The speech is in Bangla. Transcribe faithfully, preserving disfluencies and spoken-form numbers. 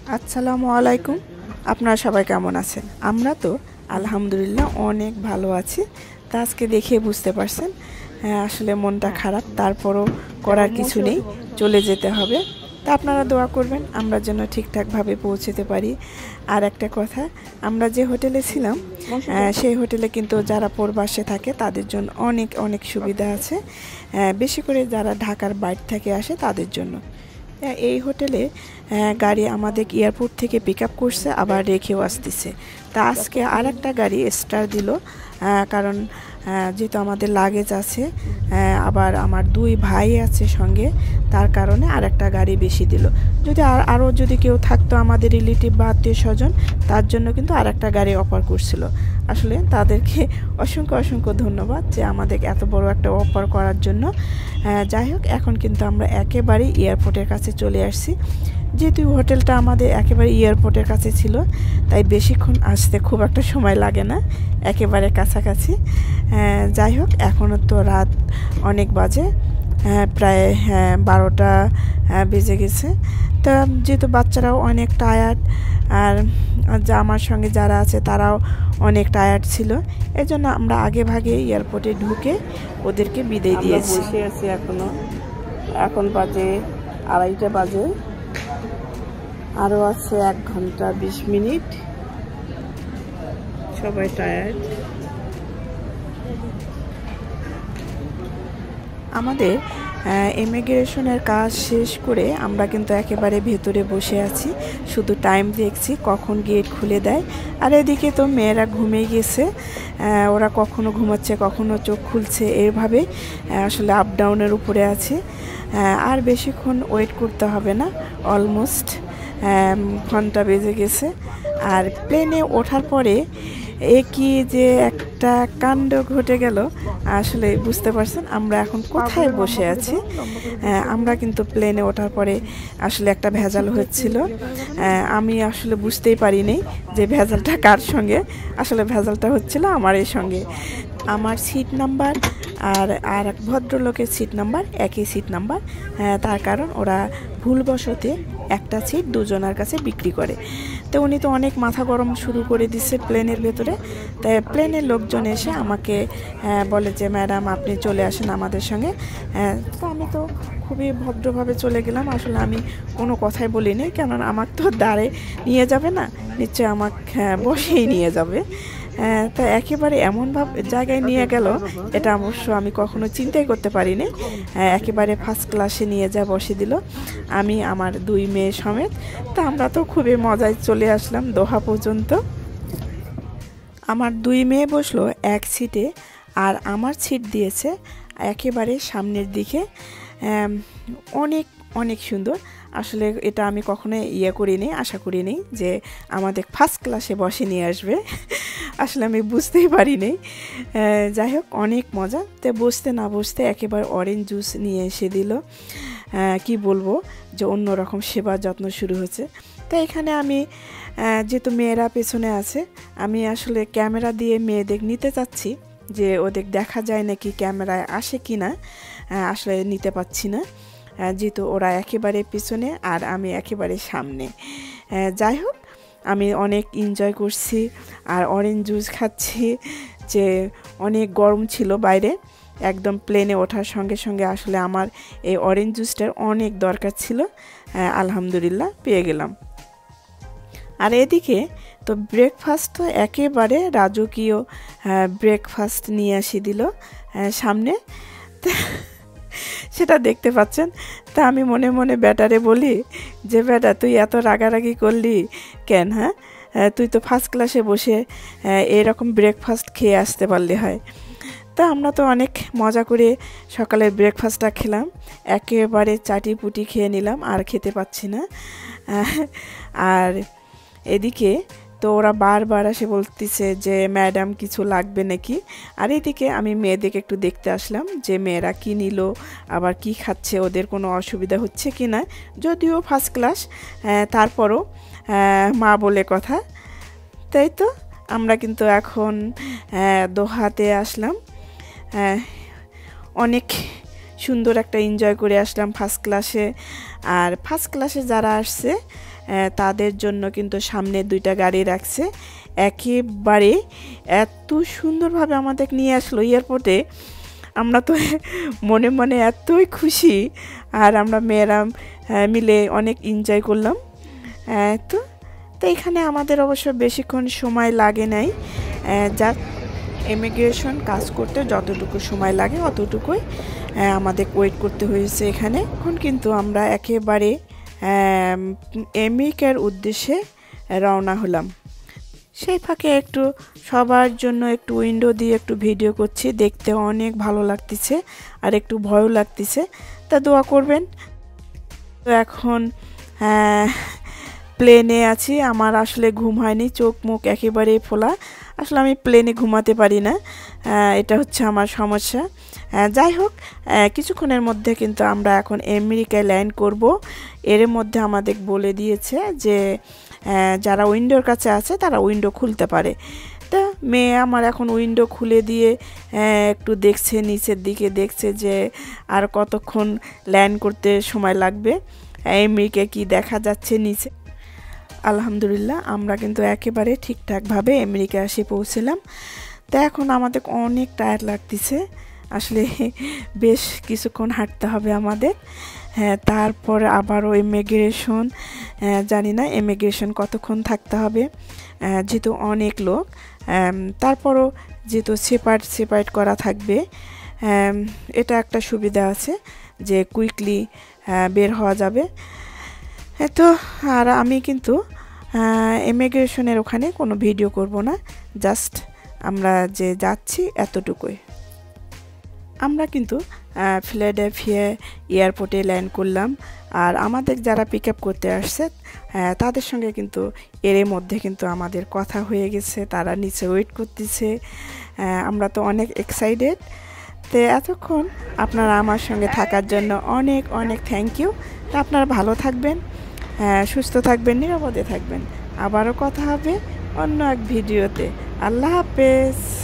আসসালামু আলাইকুম। আপনারা সবাই কেমন আছেন? আমরা তো আলহামদুলিল্লাহ অনেক ভালো আছি। তা আজকে দেখে বুঝতে পারছেন আসলে মনটা খারাপ, তারপরও করার কিছু নেই, চলে যেতে হবে। তা আপনারা দোয়া করবেন আমরা যেন ঠিকঠাকভাবে পৌঁছতে পারি। আর একটা কথা, আমরা যে হোটেলে ছিলাম সেই হোটেলে কিন্তু যারা প্রবাসে থাকে তাদের জন্য অনেক অনেক সুবিধা আছে, বেশি করে যারা ঢাকার বাইরে থেকে আসে তাদের জন্য। এই হোটেলে গাড়ি আমাদের এয়ারপোর্ট থেকে পিক আপ করছে, আবার রেখেও আসতেছে। তা আজকে আর একটা গাড়ি স্টার দিল, কারণ যেহেতু আমাদের লাগেজ আছে, আবার আমার দুই ভাই আছে সঙ্গে, তার কারণে আর একটা গাড়ি বেশি দিল। যদি আর আরও যদি কেউ থাকতো আমাদের রিলেটিভ বা আত্মীয় স্বজন, তার জন্য কিন্তু আর একটা গাড়ি অফার করছিল। আসলে তাদেরকে অসংখ্য অসংখ্য ধন্যবাদ যে আমাদের এত বড় একটা অফার করার জন্য। যাই হোক, এখন কিন্তু আমরা একেবারেই এয়ারপোর্টের কাছে চলে আসছি। যেহেতু হোটেলটা আমাদের একেবারে এয়ারপোর্টের কাছে ছিল, তাই বেশিক্ষণ আসতে খুব একটা সময় লাগে না, একেবারে কাছাকাছি। যাই হোক, এখনও তো রাত অনেক বাজে, প্রায় হ্যাঁ বারোটা বেজে গেছে। তা যেহেতু বাচ্চারাও অনেক টায়ার্ড, আর যা আমার সঙ্গে যারা আছে তারাও অনেক টায়ার্ড ছিল, এই জন্য আমরা আগে ভাগে এয়ারপোর্টে ঢুকে ওদেরকে বিদায় দিয়েছি। বসে আছি এখনো, এখন বাজে আড়াইটা বাজে, আরও আছে এক ঘন্টা বিশ মিনিট। সবাই টায়ার্ড। আমাদের ইমিগ্রেশনের কাজ শেষ করে আমরা কিন্তু একেবারে ভেতরে বসে আছি, শুধু টাইম দেখছি কখন গেট খুলে দেয়। আর এদিকে তো মেয়েরা ঘুমিয়ে গেছে, ওরা কখনো ঘুমাচ্ছে কখনো চোখ খুলছে, এইভাবে আসলে আপ ডাউনের উপরে আছে। আর বেশিক্ষণ ওয়েট করতে হবে না, অলমোস্ট ঘন্টা বেজে গেছে। আর প্লেনে ওঠার পরে এ কি যে একটা কাণ্ড ঘটে গেল, আসলে বুঝতে পারছেন আমরা এখন কোথায় বসে আছি। আমরা কিন্তু প্লেনে ওঠার পরে আসলে একটা ভেজাল হচ্ছিল, আমি আসলে বুঝতেই পারিনি যে ভেজালটা কার সঙ্গে। আসলে ভেজালটা হচ্ছিল আমার এই সঙ্গে। আমার সিট নাম্বার আর আর এক ভদ্রলোকের সিট নাম্বার একই সিট নাম্বার, তার কারণ ওরা ভুলবশতে একটা সিট দুজনের কাছে বিক্রি করে। তো উনি তো অনেক মাথা গরম শুরু করে দিচ্ছে প্লেনের ভেতরে। তাই প্লেনের লোকজন এসে আমাকে বলে যে ম্যাডাম আপনি চলে আসেন আমাদের সঙ্গে। তো আমি তো খুবই ভদ্রভাবে চলে গেলাম, আসলে আমি কোনো কথাই বলিনি, কেননা আমাকে তো দাঁড়ে নিয়ে যাবে না, নিশ্চয়ই আমাকে বসেই নিয়ে যাবে। তা একেবারে এমনভাবে জায়গায় নিয়ে গেল, এটা অবশ্য আমি কখনো চিন্তাই করতে পারিনি। একেবারে ফার্স্ট ক্লাসে নিয়ে যা বসে দিল, আমি আমার দুই মেয়ে সমেত। তা আমরা তো খুবই মজায় চলে আসলাম দোহা পর্যন্ত। আমার দুই মেয়ে বসলো এক সিটে, আর আমার সিট দিয়েছে একেবারে সামনের দিকে। অনেক অনেক সুন্দর, আসলে এটা আমি কখনো ইয়ে করিনি, আশা করিনি যে আমাদের ফার্স্ট ক্লাসে বসে নিয়ে আসবে। আসলে আমি বুঝতেই পারিনি। যাই হোক, অনেক মজা। তো বসতে না বসতে একেবারে অরেঞ্জ জুস নিয়ে এসে দিল। কি বলবো যে অন্যরকম সেবা যত্ন শুরু হচ্ছে। তো এখানে আমি যেহেতু মেয়েরা পেছনে আছে, আমি আসলে ক্যামেরা দিয়ে মেয়েদের নিতে চাচ্ছি যে ওদের দেখা যায় নাকি ক্যামেরায় আসে কি না, আসলে নিতে পাচ্ছি না, যেহেতু ওরা একেবারে পিছনে আর আমি একেবারে সামনে। যাই হোক, আমি অনেক এনজয় করছি আর অরেঞ্জ জুস খাচ্ছি, যে অনেক গরম ছিল বাইরে। একদম প্লেনে ওঠার সঙ্গে সঙ্গে আসলে আমার এই অরেঞ্জ জুসটার অনেক দরকার ছিল, আলহামদুলিল্লাহ পেয়ে গেলাম। আর এদিকে তো ব্রেকফাস্ট তো একেবারে রাজকীয় ব্রেকফাস্ট নিয়ে আসি দিল সামনে, সেটা দেখতে পাচ্ছেন। তা আমি মনে মনে ব্যাটারে বলি যে বেটা তুই এত রাগারাগি করলি কেন? হ্যাঁ, তুই তো ফার্স্ট ক্লাসে বসে এরকম ব্রেকফাস্ট খেয়ে আসতে পারলে হয়। তা আমরা তো অনেক মজা করে সকালের ব্রেকফাস্টটা খেলাম, একেবারে চাটি পুটি খেয়ে নিলাম, আর খেতে পাচ্ছি না। আর এদিকে তো ওরা বারবার এসে বলতেছে যে ম্যাডাম কিছু লাগবে নাকি। আর এদিকে আমি মেয়েদেরকে একটু দেখতে আসলাম যে মেয়েরা কী নিল, আবার কি খাচ্ছে, ওদের কোনো অসুবিধা হচ্ছে কি না। যদিও ফার্স্ট ক্লাস, তারপরও মা বলে কথা। তাই তো আমরা কিন্তু এখন দোহাতে আসলাম, অনেক সুন্দর একটা এনজয় করে আসলাম ফার্স্ট ক্লাসে। আর ফার্স্ট ক্লাসে যারা আসছে তাদের জন্য কিন্তু সামনে দুইটা গাড়ি রাখছে। একেবারে এত সুন্দরভাবে আমাদের নিয়ে আসলো এয়ারপোর্টে, আমরা তো মনে মনে এতই খুশি, আর আমরা মেয়েরা মিলে অনেক এনজয় করলাম। তো তো এখানে আমাদের অবশ্য বেশিক্ষণ সময় লাগে নাই, যা ইমিগ্রেশন কাজ করতে যতটুকু সময় লাগে অতটুকুই আমাদের ওয়েট করতে হয়েছে এখানে। এখন কিন্তু আমরা একেবারে আমেরিকার উদ্দেশ্যে রওনা হলাম। সেই ফাঁকে একটু সবার জন্য একটু উইন্ডো দিয়ে একটু ভিডিও করছি, দেখতে অনেক ভালো লাগতেছে আর একটু ভয়ও লাগতেছে, তা দোয়া করবেন। তো এখন প্লেনে আছি, আমার আসলে ঘুম হয়নি, চোখ মুখ একেবারেই ফোলা, আসলে আমি প্লেনে ঘুমাতে পারি না, এটা হচ্ছে আমার সমস্যা। যাই হোক, কিছুক্ষণের মধ্যে কিন্তু আমরা এখন আমেরিকায় ল্যান্ড করব। এর মধ্যে আমাদের বলে দিয়েছে যে যারা উইন্ডোর কাছে আছে তারা উইন্ডো খুলতে পারে। তা মেয়ে আমার এখন উইন্ডো খুলে দিয়ে একটু দেখছে, নিচের দিকে দেখছে যে আর কতক্ষণ ল্যান্ড করতে সময় লাগবে, আমেরিকা কি দেখা যাচ্ছে নিচে। আলহামদুলিল্লাহ আমরা কিন্তু একেবারে ঠিকঠাকভাবে আমেরিকা এসে পৌঁছলাম। তা এখন আমাদের অনেক টায়ার্ড লাগতেছে, আসলে বেশ কিছুক্ষণ হাঁটতে হবে আমাদের। হ্যাঁ, তারপর আবারও ইমিগ্রেশন, জানি না ইমিগ্রেশন কতক্ষণ থাকতে হবে, যেহেতু অনেক লোক, তারপরও যেহেতু সেপারেট সেপারেট করা থাকবে, এটা একটা সুবিধা আছে যে কুইকলি বের হওয়া যাবে। তো আর আমি কিন্তু ইমিগ্রেশনের ওখানে কোনো ভিডিও করব না, জাস্ট আমরা যে যাচ্ছি এতটুকুই। আমরা কিন্তু ফিলাডেলফিয়া এয়ারপোর্টে ল্যান্ড করলাম, আর আমাদের যারা পিক আপ করতে আসছে তাদের সঙ্গে কিন্তু এর মধ্যে কিন্তু আমাদের কথা হয়ে গেছে, তারা নিচে ওয়েট করতেছে। আমরা তো অনেক এক্সাইটেড। তো এতক্ষণ আপনারা আমার সঙ্গে থাকার জন্য অনেক অনেক থ্যাংক ইউ। তো আপনারা ভালো থাকবেন, সুস্থ থাকবেন, নিরাপদে থাকবেন। আবারও কথা হবে অন্য এক ভিডিওতে। আল্লাহ হাফেজ।